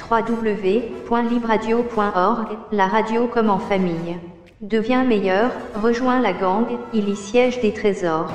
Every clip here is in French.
www.libradio.org, la radio comme en famille. Deviens meilleur, rejoins la gang, il y siège des trésors.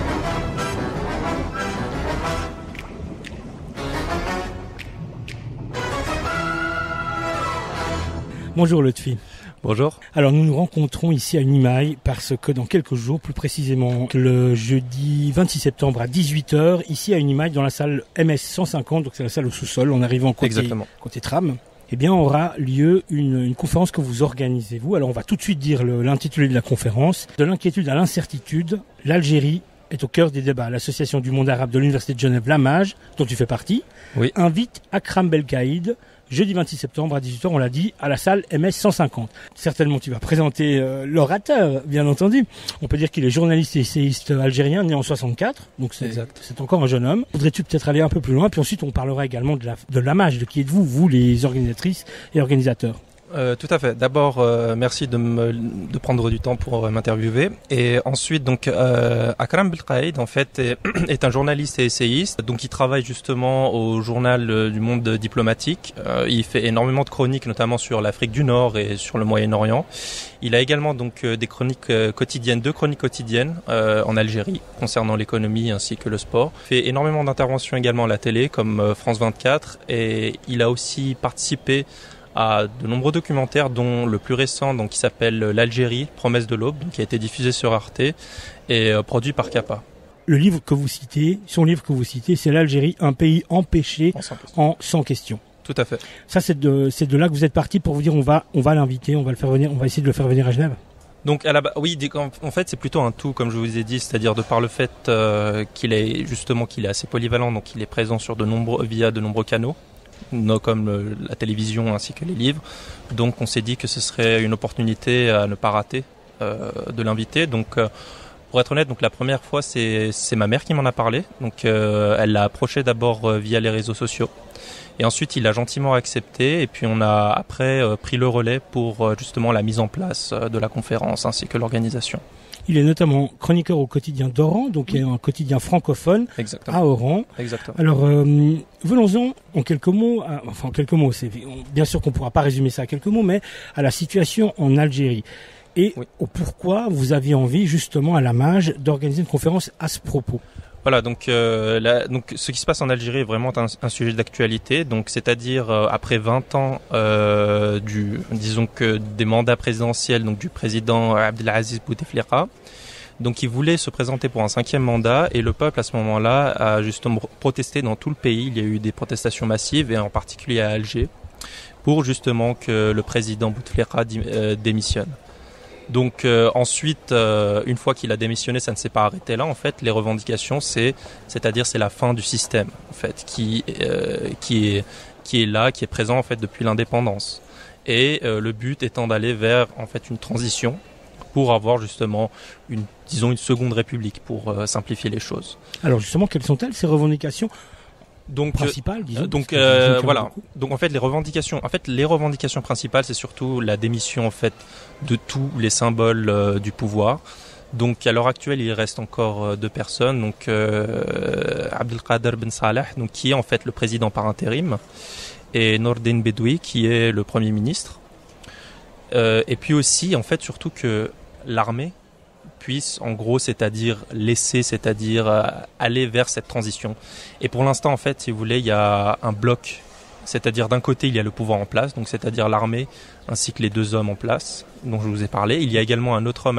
Bonjour Lotfi. Bonjour. Alors nous nous rencontrons ici à Unimail parce que dans quelques jours, plus précisément le jeudi 26 septembre à 18h, ici à Unimail dans la salle MS 150, donc c'est la salle au sous-sol, en arrivant côté tram, eh bien aura lieu une conférence que vous organisez vous. Alors on va tout de suite dire l'intitulé de la conférence. De l'inquiétude à l'incertitude, l'Algérie est au cœur des débats. L'Association du monde arabe de l'Université de Genève, l'AMAGE, dont tu fais partie, invite Akram Belkaïd, jeudi 26 septembre à 18h, on l'a dit, à la salle MS 150. Certainement, tu vas présenter l'orateur, bien entendu. On peut dire qu'il est journaliste et essayiste algérien, né en 64, donc c'est encore un jeune homme. Voudrais-tu peut-être aller un peu plus loin, puis ensuite on parlera également de l'AMAGE, de qui êtes-vous, vous les organisatrices et organisateurs. Tout à fait. D'abord, merci de prendre du temps pour m'interviewer. Et ensuite, donc, Akram Belkaïd, en fait, est un journaliste et essayiste. Donc, il travaille justement au journal du monde diplomatique. Il fait énormément de chroniques, notamment sur l'Afrique du Nord et sur le Moyen-Orient. Il a également donc deux chroniques quotidiennes en Algérie concernant l'économie ainsi que le sport. Il fait énormément d'interventions également à la télé, comme France 24, et il a aussi participé à de nombreux documentaires, dont le plus récent, donc, qui s'appelle L'Algérie, promesse de l'aube, donc, qui a été diffusé sur Arte et produit par Capa. Son livre que vous citez, c'est L'Algérie, un pays empêché en 100 questions. Tout à fait. Ça, c'est de là que vous êtes parti pour vous dire on va l'inviter, on va le faire venir, on va essayer de le faire venir à Genève. Donc oui, en fait c'est plutôt un tout, comme je vous ai dit, c'est-à-dire de par le fait qu'il est assez polyvalent, donc il est présent via de nombreux canaux, comme la télévision ainsi que les livres. Donc on s'est dit que ce serait une opportunité à ne pas rater de l'inviter. Donc pour être honnête, donc la première fois c'est ma mère qui m'en a parlé. Donc elle l'a approché d'abord via les réseaux sociaux. Et ensuite, il a gentiment accepté. Et puis, on a après pris le relais pour justement la mise en place de la conférence ainsi que l'organisation. Il est notamment chroniqueur au quotidien d'Oran, donc il y a un quotidien francophone à Oran. Exactement. Alors, venons-en en quelques mots, c'est bien sûr qu'on ne pourra pas résumer ça à quelques mots, mais à la situation en Algérie. Et au pourquoi vous aviez envie justement à l'AMAGE d'organiser une conférence à ce propos. Voilà, donc ce qui se passe en Algérie est vraiment un sujet d'actualité. Donc, c'est-à-dire après 20 ans des mandats présidentiels, donc du président Abdelaziz Bouteflika. Donc, il voulait se présenter pour un 5e mandat et le peuple à ce moment-là a justement protesté dans tout le pays. Il y a eu des protestations massives et en particulier à Alger pour justement que le président Bouteflika démissionne. Donc ensuite, une fois qu'il a démissionné, ça ne s'est pas arrêté là. En fait, les revendications, c'est la fin du système, en fait, qui est là, qui est présent en fait depuis l'indépendance. Et le but étant d'aller vers en fait une transition pour avoir justement une seconde république, pour simplifier les choses. Alors justement, quelles sont-elles ces revendications principales, disons. Voilà. Donc en fait les revendications principales, c'est surtout la démission en fait de tous les symboles du pouvoir. Donc à l'heure actuelle, il reste encore 2 personnes, donc Abdelkader Ben Saleh, donc qui est en fait le président par intérim, et Nordin Bedoui qui est le premier ministre. Et puis aussi en fait surtout que l'armée puisse, en gros, c'est-à-dire aller vers cette transition. Et pour l'instant, en fait, si vous voulez, il y a un bloc. C'est-à-dire, d'un côté, il y a le pouvoir en place, donc c'est-à-dire l'armée, ainsi que les 2 hommes en place, dont je vous ai parlé. Il y a également un autre homme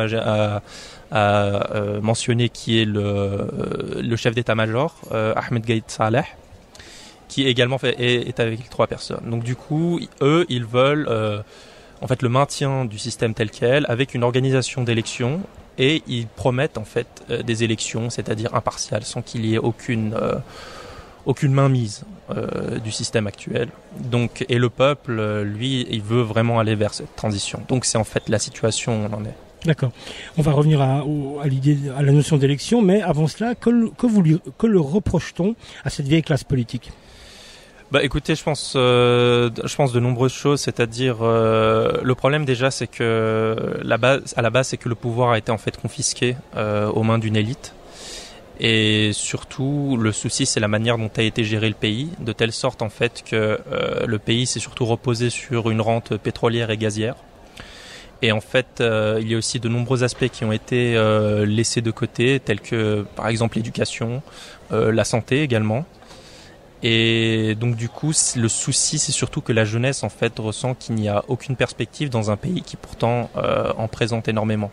à mentionner, qui est le chef d'état-major, Ahmed Gaïd Saleh, qui également est avec 3 personnes. Donc du coup, eux, ils veulent en fait le maintien du système tel quel, avec une organisation d'élections. Et ils promettent en fait des élections, c'est-à-dire impartiales, sans qu'il y ait aucune mainmise du système actuel. Donc, et le peuple, lui, il veut vraiment aller vers cette transition. Donc c'est en fait la situation où on en est. D'accord. On va revenir à la notion d'élection, mais avant cela, que le reproche-t-on à cette vieille classe politique ? Bah écoutez, je pense de nombreuses choses, c'est-à-dire le problème déjà c'est que à la base c'est que le pouvoir a été en fait confisqué aux mains d'une élite Et surtout, le souci, c'est la manière dont a été géré le pays, de telle sorte en fait que le pays s'est surtout reposé sur une rente pétrolière et gazière. Et en fait, il y a aussi de nombreux aspects qui ont été laissés de côté, tels que par exemple l'éducation, la santé également. Et donc du coup, le souci, c'est surtout que la jeunesse en fait ressent qu'il n'y a aucune perspective dans un pays qui pourtant en présente énormément.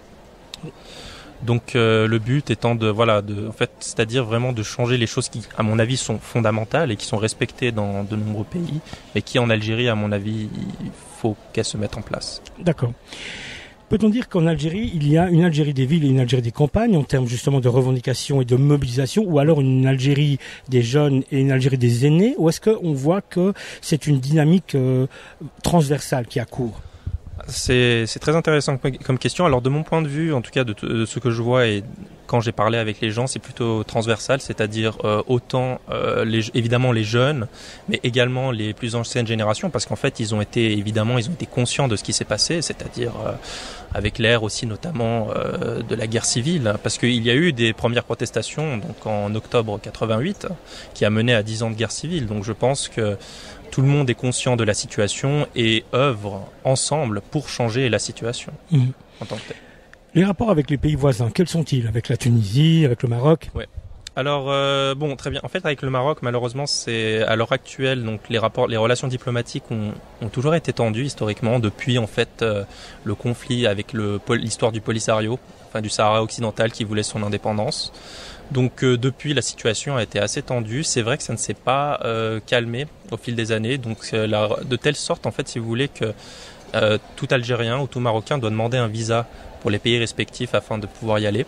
Donc le but étant c'est-à-dire vraiment de changer les choses qui, à mon avis, sont fondamentales et qui sont respectées dans de nombreux pays, mais qui en Algérie, à mon avis, il faut qu'elles se mettent en place. D'accord. Peut-on dire qu'en Algérie, il y a une Algérie des villes et une Algérie des campagnes en termes justement de revendication et de mobilisation, ou alors une Algérie des jeunes et une Algérie des aînés, ou est-ce qu'on voit que c'est une dynamique transversale qui a cours ? C'est très intéressant comme question. Alors de mon point de vue, en tout cas de ce que je vois et quand j'ai parlé avec les gens, c'est plutôt transversal, c'est-à-dire autant évidemment les jeunes, mais également les plus anciennes générations, parce qu'en fait ils ont été conscients de ce qui s'est passé, c'est-à-dire avec l'ère aussi notamment de la guerre civile, parce qu'il y a eu des premières protestations donc en octobre 88 qui a mené à 10 ans de guerre civile. Donc je pense que tout le monde est conscient de la situation et œuvre ensemble pour changer la situation en tant que telle. Les rapports avec les pays voisins, quels sont-ils ? Avec la Tunisie, avec le Maroc ? Ouais. Alors très bien. En fait, avec le Maroc, malheureusement, c'est à l'heure actuelle, donc les relations diplomatiques ont toujours été tendues historiquement depuis en fait le conflit avec l'histoire du Polisario, enfin du Sahara occidental qui voulait son indépendance. Donc depuis, la situation a été assez tendue. C'est vrai que ça ne s'est pas calmé au fil des années. Donc de telle sorte, en fait, si vous voulez, que tout Algérien ou tout Marocain doit demander un visa pour les pays respectifs afin de pouvoir y aller.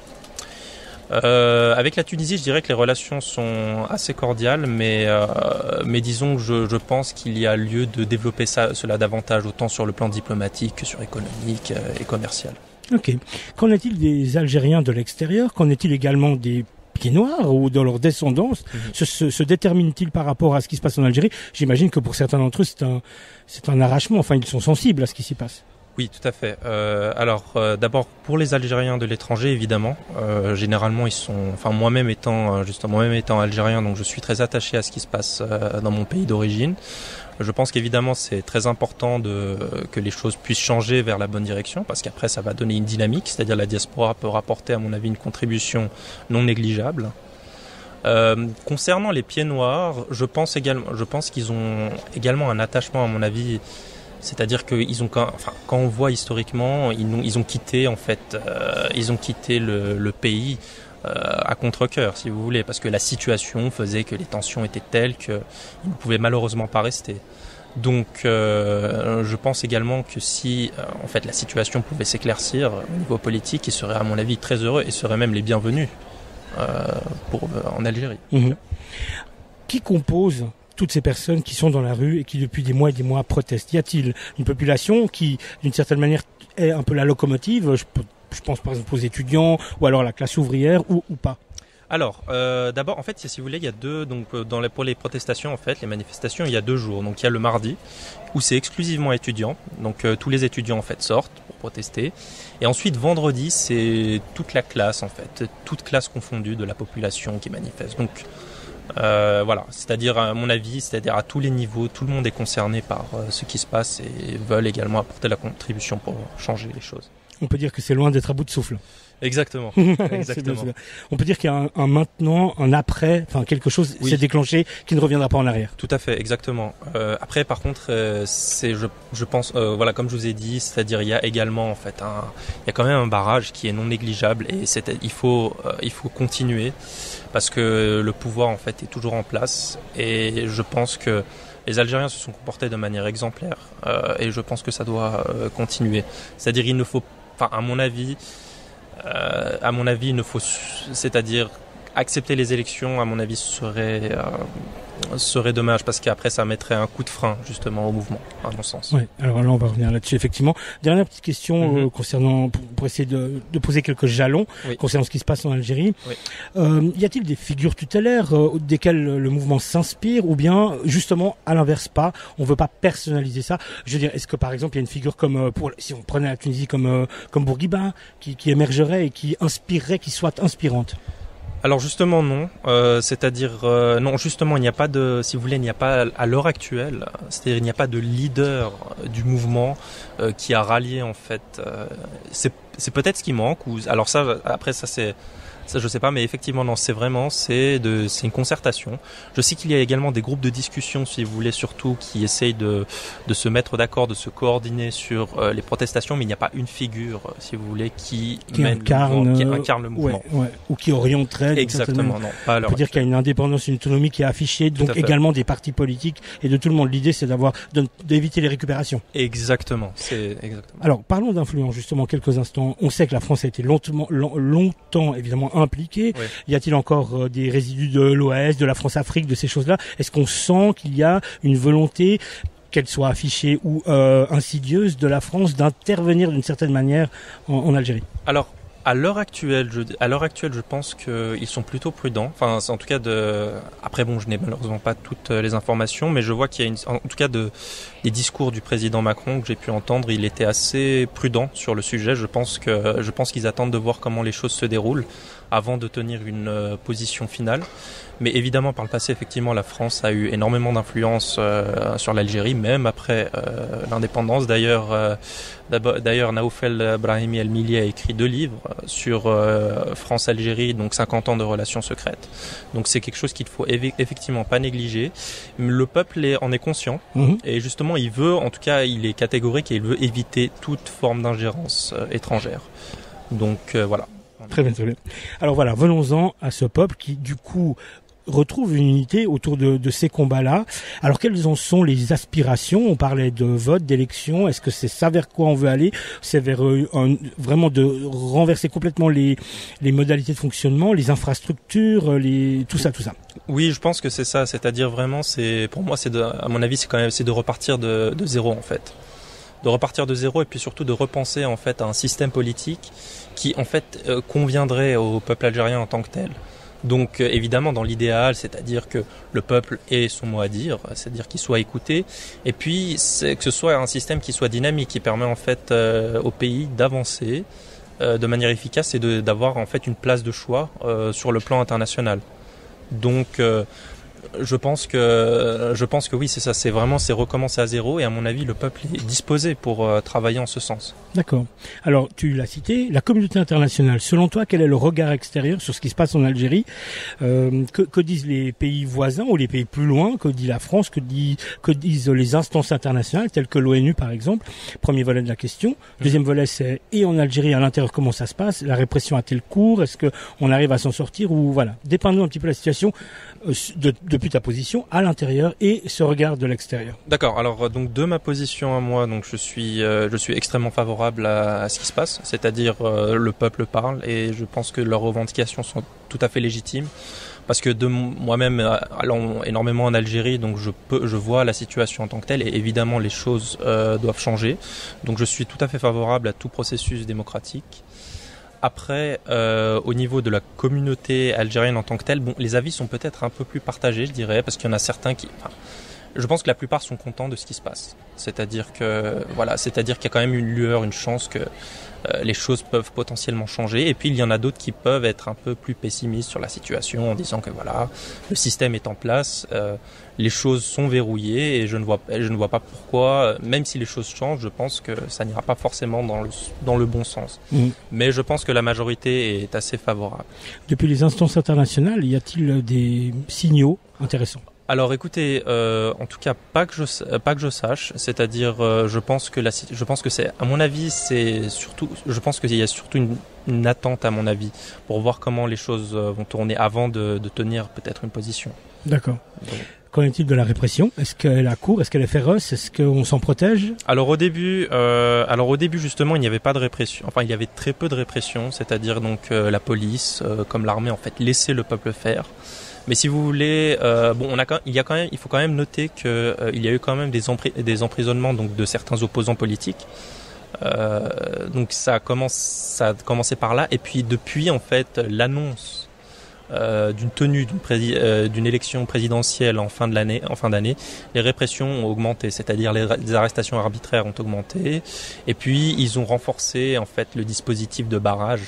Avec la Tunisie, je dirais que les relations sont assez cordiales, mais disons que je pense qu'il y a lieu de développer cela davantage, autant sur le plan diplomatique que sur économique et commercial. Ok. Qu'en est-il des Algériens de l'extérieur ? Qu'en est-il également des pieds noirs ou dans leur descendance se déterminent-ils par rapport à ce qui se passe en Algérie ? J'imagine que pour certains d'entre eux, c'est un arrachement. Enfin, ils sont sensibles à ce qui s'y passe. Oui, tout à fait. D'abord, pour les Algériens de l'étranger, évidemment, généralement, moi-même étant algérien, donc je suis très attaché à ce qui se passe dans mon pays d'origine. Je pense qu'évidemment, c'est très important que les choses puissent changer vers la bonne direction, parce qu'après, ça va donner une dynamique, c'est-à-dire la diaspora peut rapporter, à mon avis, une contribution non négligeable. Concernant les pieds noirs, je pense qu'ils ont également un attachement, à mon avis. C'est-à-dire qu'ils ont quand on voit historiquement, ils ont quitté en fait, le pays à contre-cœur, si vous voulez, parce que la situation faisait que les tensions étaient telles qu'ils ne pouvaient malheureusement pas rester. Donc, je pense également que si en fait la situation pouvait s'éclaircir au niveau politique, ils seraient à mon avis très heureux et seraient même les bienvenus en Algérie. Mmh. Qui compose toutes ces personnes qui sont dans la rue et qui depuis des mois et des mois protestent? Y a-t-il une population qui, d'une certaine manière, est un peu la locomotive? Je pense par exemple aux étudiants ou alors à la classe ouvrière ou pas. Alors, d'abord, en fait, si vous voulez, il y a deux, donc pour les protestations, en fait, les manifestations, il y a 2 jours. Donc, il y a le mardi où c'est exclusivement étudiants. Donc, tous les étudiants en fait sortent pour protester. Et ensuite, vendredi, c'est toute la classe, en fait, toute classe confondue de la population qui manifeste. Donc, voilà, c'est-à-dire à mon avis, c'est-à-dire à tous les niveaux, tout le monde est concerné par ce qui se passe et veulent également apporter la contribution pour changer les choses. On peut dire que c'est loin d'être à bout de souffle. Exactement. Exactement. On peut dire qu'il y a un maintenant, un après, enfin quelque chose s'est déclenché qui ne reviendra pas en arrière. Tout à fait, exactement. Après, par contre, je pense, voilà, comme je vous ai dit, c'est-à-dire il y a également en fait il y a quand même un barrage qui est non négligeable et il faut continuer parce que le pouvoir en fait est toujours en place et je pense que les Algériens se sont comportés de manière exemplaire et je pense que ça doit continuer. C'est-à-dire il ne faut, à mon avis, il ne faut, c'est-à-dire accepter les élections, à mon avis, serait dommage parce qu'après ça mettrait un coup de frein justement au mouvement, à mon sens. Oui, alors là on va revenir là-dessus effectivement. Dernière petite question concernant, pour essayer de poser quelques jalons concernant ce qui se passe en Algérie. Oui. Y a-t-il des figures tutélaires desquelles le mouvement s'inspire ou bien justement à l'inverse pas, on veut pas personnaliser ça? Je veux dire, est-ce que par exemple il y a une figure comme si on prenait la Tunisie comme Bourguiba qui émergerait et qui inspirerait, qui soit inspirante? Alors justement non, non justement il n'y a pas de, si vous voulez, il n'y a pas à l'heure actuelle, c'est-à-dire il n'y a pas de leader du mouvement qui a rallié en fait. C'est peut-être ce qui manque, ou alors ça après ça je sais pas, mais effectivement non, c'est une concertation. Je sais qu'il y a également des groupes de discussion, si vous voulez, surtout qui essayent de se mettre d'accord, de se coordonner sur les protestations, mais il n'y a pas une figure, si vous voulez, qui incarne le mouvement. Ou qui orienterait. Exactement, non, pas à l'heure On peut dire qu'il y a une indépendance, une autonomie qui est affichée, donc également des partis politiques et de tout le monde. L'idée, c'est d'éviter les récupérations. Exactement, c'est exactement. Alors, parlons d'influence, justement, quelques instants. On sait que la France a été longtemps, évidemment, impliquée. Oui. Y a-t-il encore des résidus de l'OAS, de la France-Afrique, de ces choses-là? Est-ce qu'on sent qu'il y a une volonté, qu'elle soit affichée ou insidieuse, de la France d'intervenir d'une certaine manière en Algérie? Alors, à l'heure actuelle, je pense qu'ils sont plutôt prudents. Enfin, en tout cas, après bon, je n'ai malheureusement pas toutes les informations, mais je vois qu'il y a en tout cas des discours du président Macron que j'ai pu entendre, il était assez prudent sur le sujet. Je pense qu'ils attendent de voir comment les choses se déroulent avant de tenir une position finale. Mais évidemment, par le passé, effectivement, la France a eu énormément d'influence sur l'Algérie, même après l'indépendance. D'ailleurs, Naoufel Brahimi El-Mili a écrit 2 livres sur France-Algérie, donc 50 ans de relations secrètes. Donc c'est quelque chose qu'il ne faut effectivement pas négliger. Le peuple en est conscient, et justement, il est catégorique et il veut éviter toute forme d'ingérence étrangère. Donc voilà. Très bien. Alors voilà, venons-en à ce peuple qui, du coup, retrouve une unité autour de ces combats-là. Alors, quelles en sont les aspirations? On parlait de vote, d'élection. Est-ce que c'est ça vers quoi on veut aller? C'est vers vraiment de renverser complètement les modalités de fonctionnement, les infrastructures, tout ça. Oui, je pense que c'est ça. C'est-à-dire vraiment, pour moi, à mon avis, c'est de repartir de zéro en fait. De repartir de zéro et puis surtout de repenser en fait à un système politique qui en fait conviendrait au peuple algérien en tant que tel. Donc évidemment dans l'idéal, c'est-à-dire que le peuple ait son mot à dire, c'est-à-dire qu'il soit écouté, et puis que ce soit un système qui soit dynamique, qui permet en fait au pays d'avancer de manière efficace et d'avoir en fait une place de choix sur le plan international. Donc je pense que oui, c'est ça, c'est recommencer à zéro, et à mon avis le peuple est disposé pour travailler en ce sens. D'accord. Alors tu l'as cité, la communauté internationale, selon toi, quel est le regard extérieur sur ce qui se passe en Algérie? Que disent les pays voisins ou les pays plus loin? Que dit la France? Que disent les instances internationales telles que l'ONU par exemple? Premier volet de la question. Deuxième volet, c'est et en Algérie à l'intérieur, comment ça se passe? La répression a-t-elle cours? Est-ce que on arrive à s'en sortir? Ou voilà, dépeins-nous un petit peu la situation depuis ta position à l'intérieur et ce regard de l'extérieur. D'accord. Alors donc de ma position à moi, donc je suis extrêmement favorable à ce qui se passe, c'est-à-dire le peuple parle et je pense que leurs revendications sont tout à fait légitimes. Parce que moi-même allant énormément en Algérie, donc je vois la situation en tant que telle, et évidemment les choses doivent changer. Donc je suis tout à fait favorable à tout processus démocratique. Après, au niveau de la communauté algérienne en tant que telle, bon, les avis sont peut-être un peu plus partagés, je dirais, parce qu'il y en a certains je pense que la plupart sont contents de ce qui se passe. C'est-à-dire qu'il y a quand même une lueur, une chance que les choses peuvent potentiellement changer. Et puis il y en a d'autres qui peuvent être un peu plus pessimistes sur la situation en disant que voilà, le système est en place, les choses sont verrouillées et je ne vois pas pourquoi, même si les choses changent, je pense que ça n'ira pas forcément dans le bon sens. Mais je pense que la majorité est assez favorable. Depuis les instances internationales, y a-t-il des signaux intéressants? Alors écoutez, en tout cas pas que je sache, c'est-à-dire je pense que c'est, à mon avis, je pense qu'il y a surtout une attente à mon avis pour voir comment les choses vont tourner avant de tenir peut-être une position. D'accord. Qu'en est-il de la répression? Est-ce qu'elle a cours? Est-ce qu'elle est féroce? Est-ce qu'on s'en protège? Alors au début justement, il n'y avait pas de répression. Enfin, il y avait très peu de répression, c'est-à-dire donc la police, comme l'armée en fait, laissait le peuple faire. Mais si vous voulez, il faut quand même noter que il y a eu quand même des emprisonnements donc de certains opposants politiques. Donc ça a commencé par là, et puis depuis en fait l'annonce d'une tenue d'une élection présidentielle en fin d'année, les répressions ont augmenté, c'est-à-dire les arrestations arbitraires ont augmenté, et puis ils ont renforcé en fait le dispositif de barrage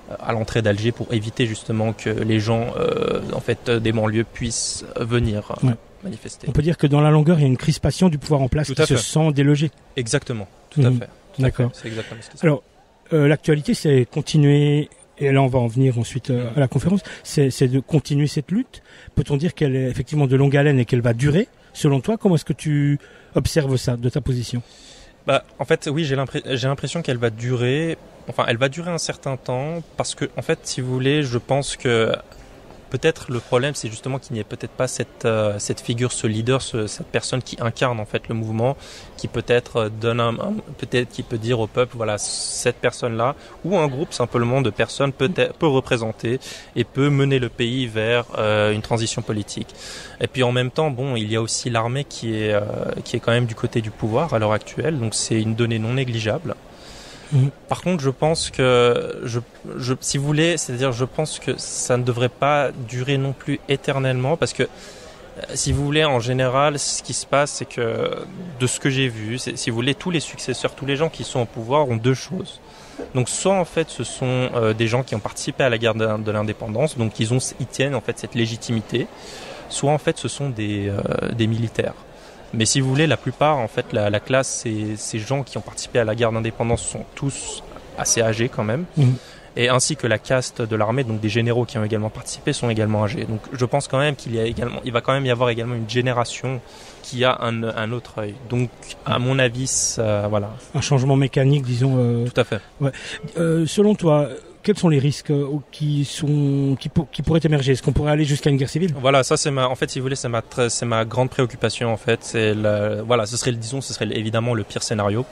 à l'entrée d'Alger pour éviter justement que les gens des banlieues puissent venir manifester. On peut dire que dans la longueur, il y a une crispation du pouvoir en place qui se sent délogé. Exactement, tout à fait. D'accord. C'est exactement ce qui se passe. Alors, l'actualité, c'est continuer, et là on va en venir ensuite à la conférence, c'est de continuer cette lutte. Peut-on dire qu'elle est effectivement de longue haleine et qu'elle va durer? Selon toi, comment est-ce que tu observes ça de ta position? En fait, oui, j'ai l'impression qu'elle va durer. Enfin, elle va durer un certain temps parce que, en fait, si vous voulez, je pense que peut-être le problème, c'est justement qu'il n'y ait peut-être pas cette figure, ce leader, cette personne qui incarne en fait le mouvement, qui peut-être peut-être qui peut dire au peuple, voilà, cette personne-là ou un groupe simplement de personnes peut représenter et peut mener le pays vers une transition politique. Et puis en même temps, bon, il y a aussi l'armée qui est quand même du côté du pouvoir à l'heure actuelle, donc c'est une donnée non négligeable. Par contre, je pense que, si vous voulez, c'est-à-dire, je pense que ça ne devrait pas durer non plus éternellement, parce que, si vous voulez, en général, ce qui se passe, c'est que, de ce que j'ai vu, si vous voulez, tous les successeurs, tous les gens qui sont au pouvoir ont deux choses. Donc, soit en fait, ce sont des gens qui ont participé à la guerre de l'indépendance, donc ils tiennent en fait cette légitimité, soit en fait, ce sont des militaires. Mais si vous voulez, la plupart, en fait, la classe, ces gens qui ont participé à la guerre d'indépendance sont tous assez âgés quand même. Et ainsi que la caste de l'armée, donc des généraux qui ont également participé, sont également âgés. Donc je pense quand même il va quand même y avoir également une génération qui a un autre œil. Donc à mon avis, voilà. Un changement mécanique, disons. Tout à fait. Ouais. Selon toi, quels sont les risques qui pourraient émerger? Est-ce qu'on pourrait aller jusqu'à une guerre civile? Voilà, ça en fait, si vous voulez, c'est ma grande préoccupation en fait. Ce serait évidemment le pire scénario.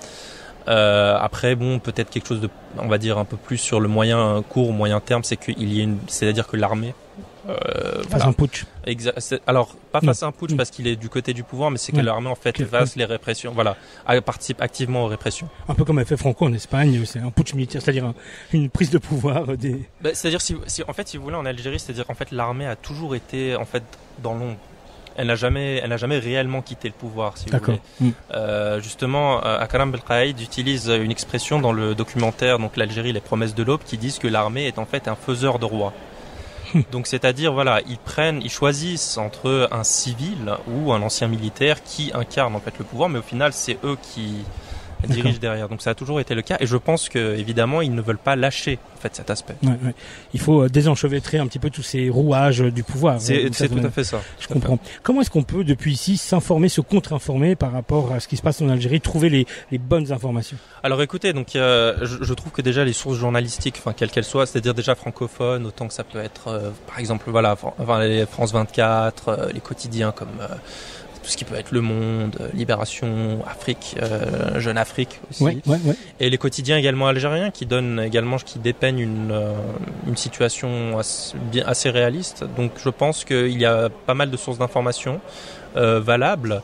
Après, bon, peut-être quelque chose de, on va dire un peu plus sur le moyen terme, c'est-à-dire que l'armée fasse un putsch. Alors, pas face à un putsch parce qu'il est du côté du pouvoir, mais c'est que l'armée en fait fasse les répressions, participe activement aux répressions. Un peu comme a fait Franco en Espagne, c'est un putsch militaire, c'est-à-dire une prise de pouvoir des. C'est-à-dire si vous voulez en Algérie, c'est-à-dire en fait l'armée a toujours été en fait dans l'ombre. Elle n'a jamais réellement quitté le pouvoir, si vous voulez. Justement, Akram Belkaïd utilise une expression dans le documentaire, donc l'Algérie, les promesses de l'aube, qui disent que l'armée est en fait un faiseur de rois. Donc c'est-à-dire, voilà, ils choisissent entre un civil ou un ancien militaire qui incarne en fait le pouvoir, mais au final, c'est eux qui dirigent derrière. Donc ça a toujours été le cas, et je pense que évidemment ils ne veulent pas lâcher en fait cet aspect. Il faut désenchevêtrer un petit peu tous ces rouages du pouvoir. C'est tout à fait ça. Je comprends. Comment est-ce qu'on peut depuis ici s'informer, se contre-informer par rapport à ce qui se passe en Algérie, trouver les bonnes informations? Alors écoutez, donc je trouve que déjà les sources journalistiques, enfin quelles qu'elles soient, c'est-à-dire déjà francophones, autant que ça peut être par exemple les France 24, les quotidiens comme tout ce qui peut être Le Monde, Libération, Afrique, Jeune Afrique aussi. Et les quotidiens également algériens qui dépeignent une situation assez réaliste. Donc je pense qu'il y a pas mal de sources d'informations valables.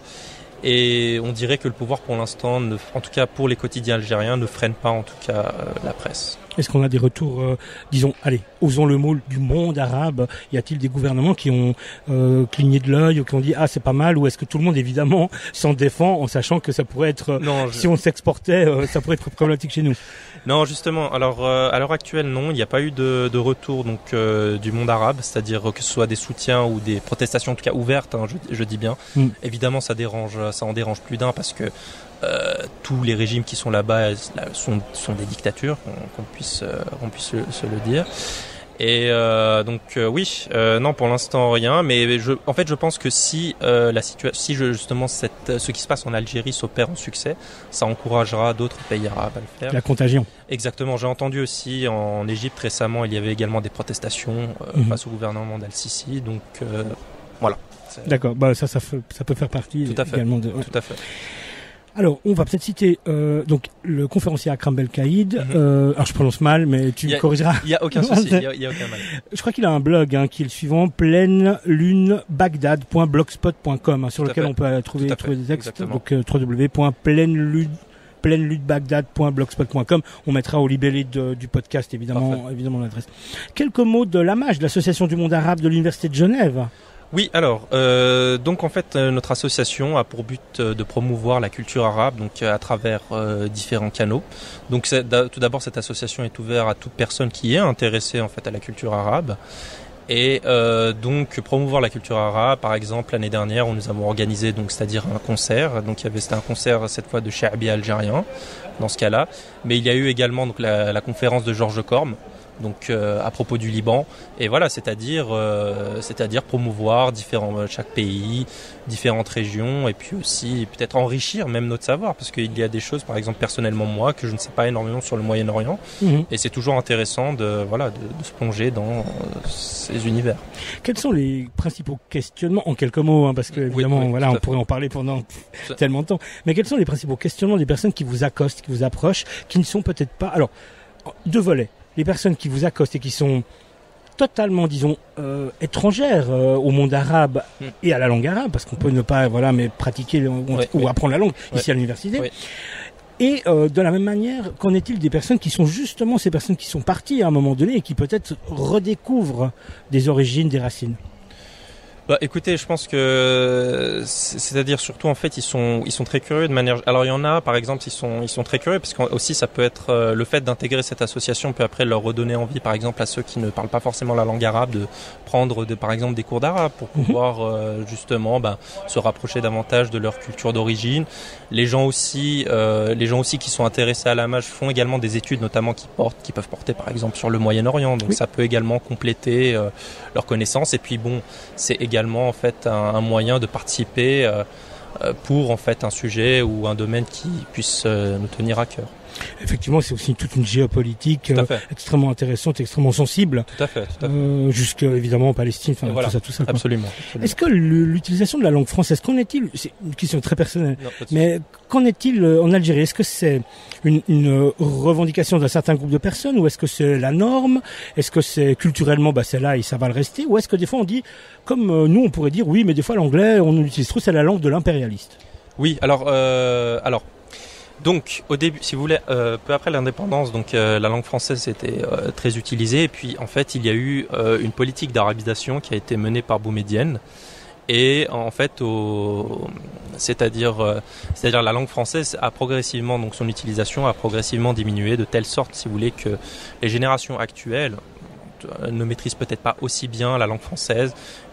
Et on dirait que le pouvoir pour l'instant, en tout cas pour les quotidiens algériens, ne freine pas en tout cas la presse. Est-ce qu'on a des retours, disons, allez, osons le mot, du monde arabe? Y a-t-il des gouvernements qui ont cligné de l'œil ou qui ont dit c'est pas mal, ou est-ce que tout le monde évidemment s'en défend en sachant que ça pourrait être, si on s'exportait, ça pourrait être problématique chez nous? Non, justement. Alors à l'heure actuelle, non, il n'y a pas eu de retour donc du monde arabe, c'est-à-dire que ce soit des soutiens ou des protestations en tout cas ouvertes, je dis bien. Évidemment, ça en dérange plus d'un parce que tous les régimes qui sont là-bas sont des dictatures, qu'on puisse se le dire. Et non, pour l'instant rien, mais je pense que si justement ce qui se passe en Algérie s'opère en succès, ça encouragera d'autres pays arabes à le faire. La contagion. Exactement. J'ai entendu aussi en Égypte récemment, il y avait également des protestations face au gouvernement d'Al-Sisi, donc voilà. D'accord. Ça peut faire partie également de. Tout à fait. Alors, on va peut-être citer donc le conférencier Akram Belkaïd. Alors, je prononce mal, mais tu me corrigeras. Il y a aucun souci. Il y a aucun mal. Je crois qu'il a un blog qui est le suivant, plainelunebagdad.blogspot.com, sur lequel on peut trouver des textes. Exactement. Donc www.plainelunebagdad.blogspot.com. On mettra au libellé du podcast évidemment l'adresse. Quelques mots de l'AMAGE, de l'Association du monde arabe de l'Université de Genève. Oui, alors donc en fait notre association a pour but de promouvoir la culture arabe donc à travers différents canaux. Donc tout d'abord cette association est ouverte à toute personne qui est intéressée en fait à la culture arabe. Et donc promouvoir la culture arabe, par exemple l'année dernière où nous avons organisé donc c'est-à-dire un concert, donc c'était un concert cette fois de Sha'bi algérien dans ce cas-là, mais il y a eu également donc la conférence de Georges Corme donc à propos du Liban, et voilà, c'est-à-dire promouvoir chaque pays, différentes régions, et puis aussi peut-être enrichir même notre savoir, parce qu'il y a des choses, par exemple personnellement moi, que je ne sais pas énormément sur le Moyen-Orient, et c'est toujours intéressant de se plonger dans ces univers. Quels sont les principaux questionnements, en quelques mots, parce que évidemment, on pourrait en parler pendant tellement de temps, mais quels sont les principaux questionnements des personnes qui vous accostent, qui vous approchent, qui ne sont peut-être pas, alors, deux volets. Les personnes qui vous accostent et qui sont totalement, disons, étrangères au monde arabe et à la langue arabe, parce qu'on peut ne pas, mais pratiquer ou apprendre la langue ici à l'université. Oui. Et de la même manière, qu'en est-il des personnes qui sont justement ces personnes qui sont parties à un moment donné et qui peut-être redécouvrent des origines, des racines? Bah, écoutez, je pense que c'est-à-dire surtout en fait ils sont très curieux de manière. Alors il y en a par exemple ils sont très curieux parce qu'aussi ça peut être le fait d'intégrer cette association peut après leur redonner envie par exemple à ceux qui ne parlent pas forcément la langue arabe de prendre par exemple des cours d'arabe pour pouvoir justement se rapprocher davantage de leur culture d'origine. Les gens aussi qui sont intéressés à la mage font également des études notamment qui peuvent porter par exemple sur le Moyen-Orient, donc ça peut également compléter leurs connaissances, et puis bon c'est également en fait un moyen de participer pour en fait un sujet ou un domaine qui puisse nous tenir à cœur. Effectivement, c'est aussi toute une géopolitique extrêmement intéressante, extrêmement sensible. Tout à fait. Jusqu'à évidemment en Palestine, tout ça. Quoi. Absolument. Est-ce que l'utilisation de la langue française, qu'en est-il? C'est une question très personnelle. Mais qu'en est-il en Algérie? Est-ce que c'est une revendication d'un certain groupe de personnes, ou est-ce que c'est la norme? Est-ce que c'est culturellement, c'est là et ça va le rester? Ou est-ce que des fois on dit, comme nous on pourrait dire, oui, mais des fois l'anglais on l'utilise trop, c'est la langue de l'impérialiste? Oui, alors. Donc au début, si vous voulez, peu après l'indépendance, donc la langue française était très utilisée, et puis en fait il y a eu une politique d'arabisation qui a été menée par Boumedienne, et en fait c'est-à-dire la langue française a progressivement, donc son utilisation a progressivement diminué de telle sorte, si vous voulez, que les générations actuelles ne maîtrisent peut-être pas aussi bien la langue française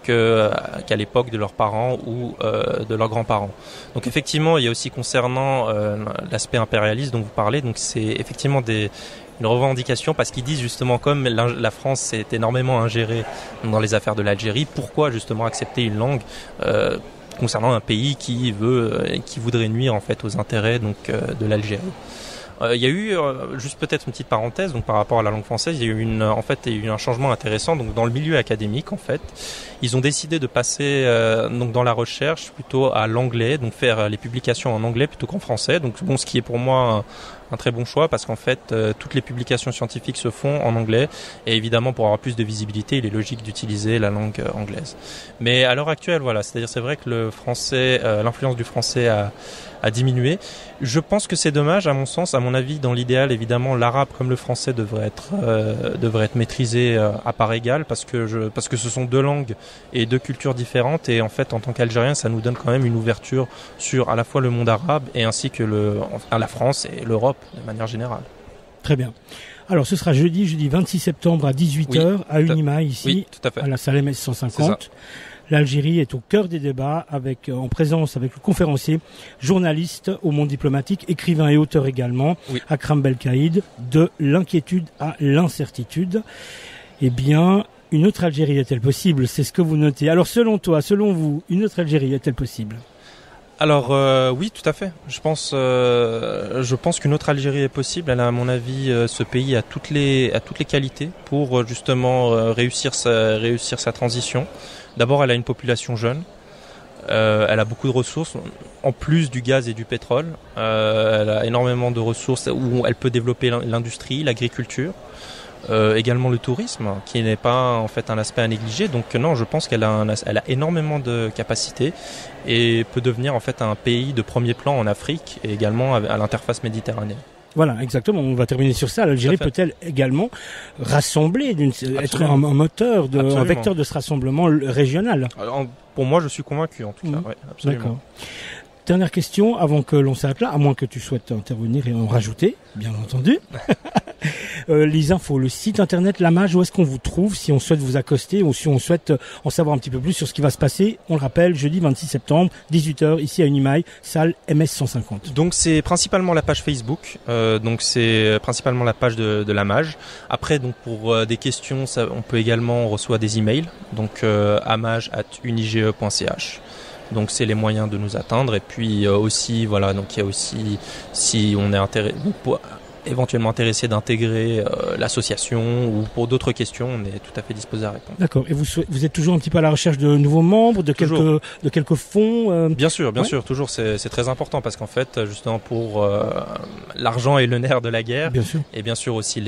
qu'à l'époque de leurs parents ou de leurs grands-parents. Donc effectivement, il y a aussi concernant l'aspect impérialiste dont vous parlez, donc c'est effectivement une revendication, parce qu'ils disent justement, comme la France s'est énormément ingérée dans les affaires de l'Algérie, pourquoi justement accepter une langue concernant un pays qui voudrait nuire en fait aux intérêts donc de l'Algérie. Il y a eu juste peut-être une petite parenthèse, donc par rapport à la langue française, il y a eu un changement intéressant, donc dans le milieu académique en fait, ils ont décidé de passer donc dans la recherche plutôt à l'anglais, donc faire les publications en anglais plutôt qu'en français. Donc bon, ce qui est pour moi un très bon choix, parce qu'en fait toutes les publications scientifiques se font en anglais, et évidemment pour avoir plus de visibilité, il est logique d'utiliser la langue anglaise. Mais à l'heure actuelle, c'est vrai que le français, l'influence du français a diminué. Je pense que c'est dommage, à mon sens. À mon avis, dans l'idéal, évidemment, l'arabe comme le français devrait être maîtrisé à part égale, parce que ce sont deux langues et deux cultures différentes, et en fait, en tant qu'Algérien, ça nous donne quand même une ouverture sur à la fois le monde arabe et ainsi que la France et l'Europe de manière générale. Très bien. Alors, ce sera jeudi 26 septembre à 18h à Unimail, ici, à la salle MS 150. L'Algérie est au cœur des débats, en présence avec le conférencier, journaliste au monde diplomatique, écrivain et auteur également, Akram Belkaïd, de l'inquiétude à l'incertitude. Eh bien, une autre Algérie est-elle possible? C'est ce que vous notez. Alors, selon vous, une autre Algérie est-elle possible? Alors oui, tout à fait. Je pense qu'une autre Algérie est possible. Elle a, à mon avis, ce pays a toutes les qualités pour justement réussir sa transition. D'abord, elle a une population jeune. Elle a beaucoup de ressources, en plus du gaz et du pétrole. Elle a énormément de ressources où elle peut développer l'industrie, l'agriculture. Également le tourisme, qui n'est pas en fait un aspect à négliger. Donc non, je pense qu'elle a énormément de capacités et peut devenir en fait un pays de premier plan en Afrique et également à l'interface méditerranéenne. Voilà, exactement. On va terminer sur ça. L'Algérie peut-elle également rassembler, être un moteur, un vecteur de ce rassemblement régional? Alors, pour moi, je suis convaincu en tout cas. Ouais, absolument. D'accord. Dernière question avant que l'on s'arrête là, à moins que tu souhaites intervenir et en rajouter, bien entendu. Les infos, le site internet La Mage, où est-ce qu'on vous trouve si on souhaite vous accoster ou si on souhaite en savoir un petit peu plus sur ce qui va se passer? On le rappelle, jeudi 26 septembre, 18h, ici à Unimail, salle MS 150. Donc c'est principalement la page Facebook, donc c'est principalement la page de La Mage. Après, donc pour des questions, on peut également recevoir des emails, donc amage@unige.ch. Donc c'est les moyens de nous atteindre. Et puis aussi, voilà, donc il y a aussi, si on est éventuellement intéressé d'intégrer l'association ou pour d'autres questions, on est tout à fait disposé à répondre. D'accord. Et vous êtes toujours un petit peu à la recherche de nouveaux membres, de quelques fonds Bien sûr, toujours. C'est très important parce qu'en fait, justement pour l'argent est le nerf de la guerre. Bien sûr. Et bien sûr aussi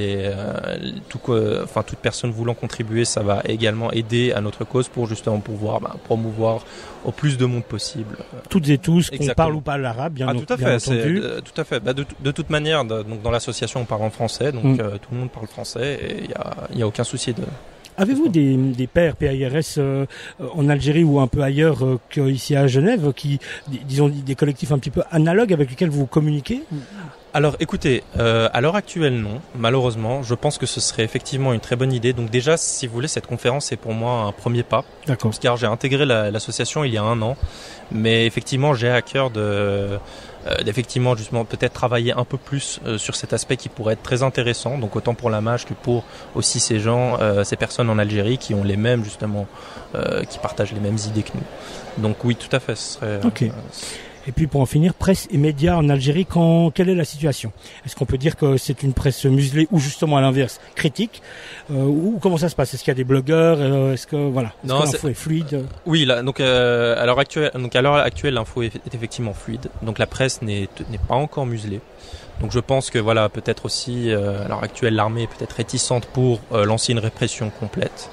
toute personne voulant contribuer, ça va également aider à notre cause pour justement pouvoir promouvoir au plus de monde possible. Toutes et tous, qu'on parle ou pas l'arabe, bien entendu. Tout à fait. De toute manière, donc dans l'association, on parle en français, donc tout le monde parle français et il y a aucun souci de. Avez-vous des pairs PAIRS en Algérie ou un peu ailleurs qu'ici à Genève, disons des collectifs un petit peu analogues avec lesquels vous communiquez? Alors écoutez, à l'heure actuelle non, malheureusement, je pense que ce serait effectivement une très bonne idée. Donc déjà, si vous voulez, cette conférence est pour moi un premier pas. D'accord. Car j'ai intégré l'association il y a 1 an, mais effectivement j'ai à cœur d'effectivement justement peut-être travailler un peu plus sur cet aspect qui pourrait être très intéressant, donc autant pour la Mage que pour aussi ces personnes en Algérie qui ont les mêmes justement, qui partagent les mêmes idées que nous. Donc oui, tout à fait, ce serait... Okay. Et puis pour en finir, presse et médias en Algérie, quelle est la situation? Est-ce qu'on peut dire que c'est une presse muselée ou justement à l'inverse, critique, ou comment ça se passe? Est-ce qu'il y a des blogueurs? Est-ce que l'info est fluide? Oui, là, donc à l'heure actuelle, l'info est effectivement fluide. Donc la presse n'est pas encore muselée. Donc je pense que voilà, peut-être aussi à l'heure actuelle, l'armée est peut-être réticente pour lancer une répression complète.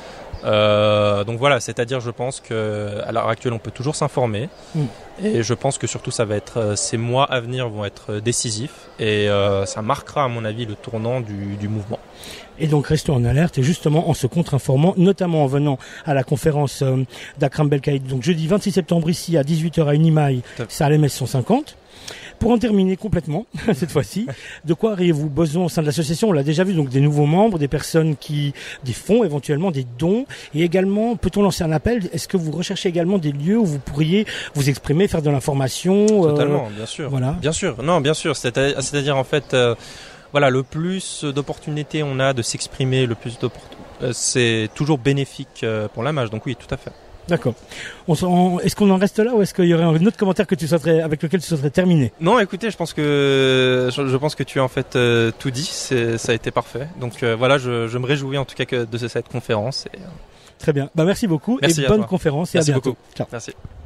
Donc voilà, c'est-à-dire je pense que à l'heure actuelle on peut toujours s'informer et je pense que surtout ces mois à venir vont être décisifs et ça marquera à mon avis le tournant du mouvement. Et donc restons en alerte et justement en se contre-informant, notamment en venant à la conférence d'Akram Belkaïd, donc jeudi 26 septembre ici à 18h à Unimail, c'est à l'MS 150. Pour en terminer complètement, cette fois-ci, de quoi auriez-vous besoin au sein de l'association? On l'a déjà vu, donc des nouveaux membres, des personnes des fonds éventuellement, des dons, et également, peut-on lancer un appel? Est-ce que vous recherchez également des lieux où vous pourriez vous exprimer, faire de l'information? Totalement, bien sûr. Voilà. Bien sûr, c'est-à-dire en fait, voilà, le plus d'opportunités on a de s'exprimer, c'est toujours bénéfique pour la Mage, donc oui, tout à fait. D'accord. Est-ce qu'on en reste là ou est-ce qu'il y aurait un autre commentaire avec lequel tu souhaiterais terminer? Non, écoutez, je pense que tu as en fait tout dit. Ça a été parfait. Donc voilà, je me réjouis en tout cas de cette conférence. Très bien. Merci beaucoup. Merci et bonne conférence et Merci à bientôt. Beaucoup. Ciao. Merci.